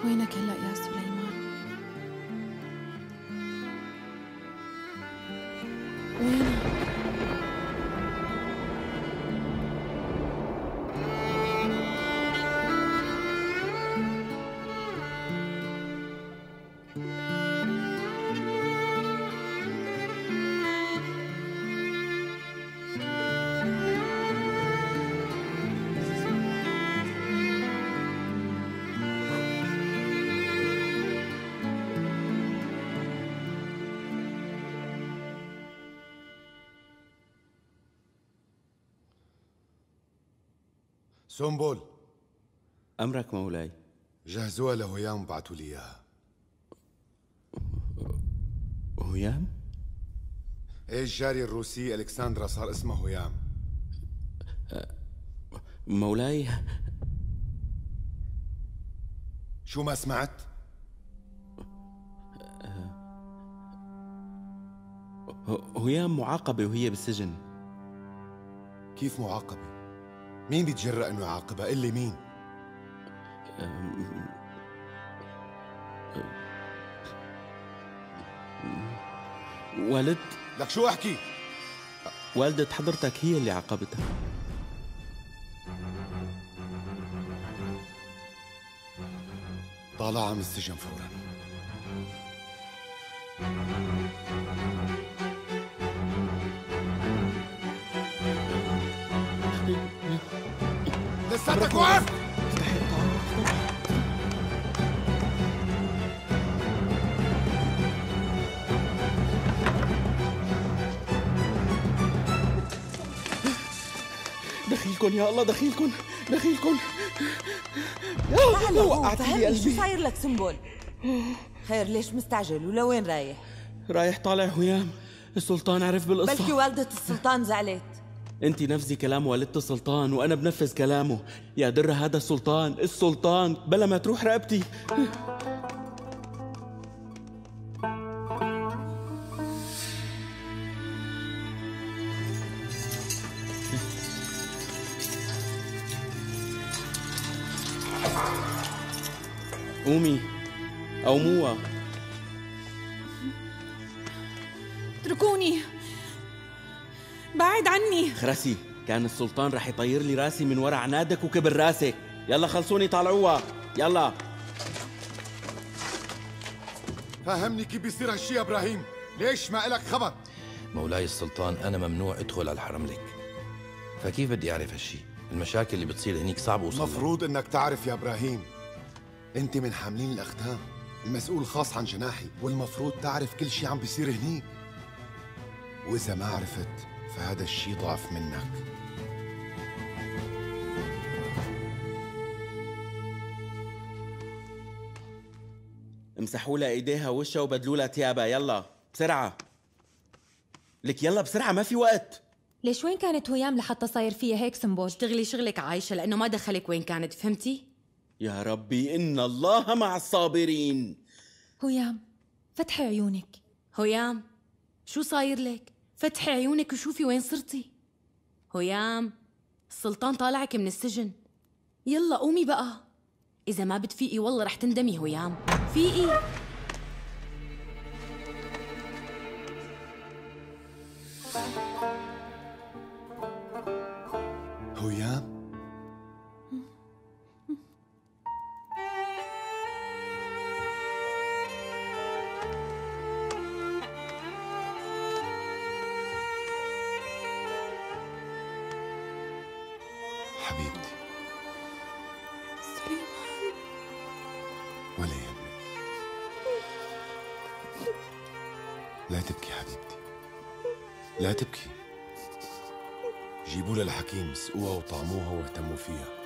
وينك هلأ يا سليمان؟ وينك؟ سنبل، أمرك مولاي. جهزوها لهيام وبعتوا لي إياها. هيام؟ ايه الجارية الروسية ألكسندرا صار اسمها هيام. مولاي، شو ما سمعت؟ هيام معاقبة وهي بالسجن. كيف معاقبة؟ مين بيتجرأ انه يعاقبها؟ قل لي مين؟ والد لك شو احكي؟ والدة حضرتك هي اللي عاقبتها. طالعها من السجن فورا. لساتك واقف؟ دخيلكن يا الله، دخيلكن دخيلكن. تعال وقعت لي فهمني شو قلبي. صاير لك سنبل؟ خير ليش مستعجل ولوين رايح؟ رايح طالع هيام، السلطان عرف بالقصة. بلكي والدة السلطان زعلت. انت نفذي كلام والدة السلطان وانا بنفذ كلامه. يا درة هذا السلطان بلا ما تروح رقبتي. قومي او موها. اتركوني، بعد عني. خرسي، كان السلطان رح يطير لي راسي من ورا عنادك وكبر راسك. يلا خلصوني طالعوها يلا. فهمني كيف بيصير هالشي يا ابراهيم؟ ليش ما إلك خبر؟ مولاي السلطان، أنا ممنوع أدخل على الحرملك، فكيف بدي أعرف هالشي؟ المشاكل اللي بتصير هنيك صعب أوصل لها. مفروض إنك تعرف يا إبراهيم، أنت من حاملين الأختام، المسؤول الخاص عن جناحي، والمفروض تعرف كل شي عم بيصير هنيك. وإذا ما عرفت فهذا الشي ضعف منك. امسحوا لها ايديها ووشها وبدلوا لها ثيابها. يلا بسرعة، لك يلا بسرعة ما في وقت. ليش وين كانت هيام لحتى صاير فيها هيك سنبل؟ اشتغلي شغلك عايشة، لأنه ما دخلك وين كانت، فهمتي؟ يا ربي إن الله مع الصابرين. هيام فتحي عيونك. هيام شو صاير لك؟ فتحي عيونك وشوفي وين صرتي. هيام السلطان طالعك من السجن، يلا قومي بقى. إذا ما بتفيقي والله رح تندمي. هيام فيقي. هيام؟ حبيبتي سليمان، ولا يهمك، لا تبكي حبيبتي، لا تبكي. جيبوا لها الحكيم، سقوها وطعموها واهتموا فيها.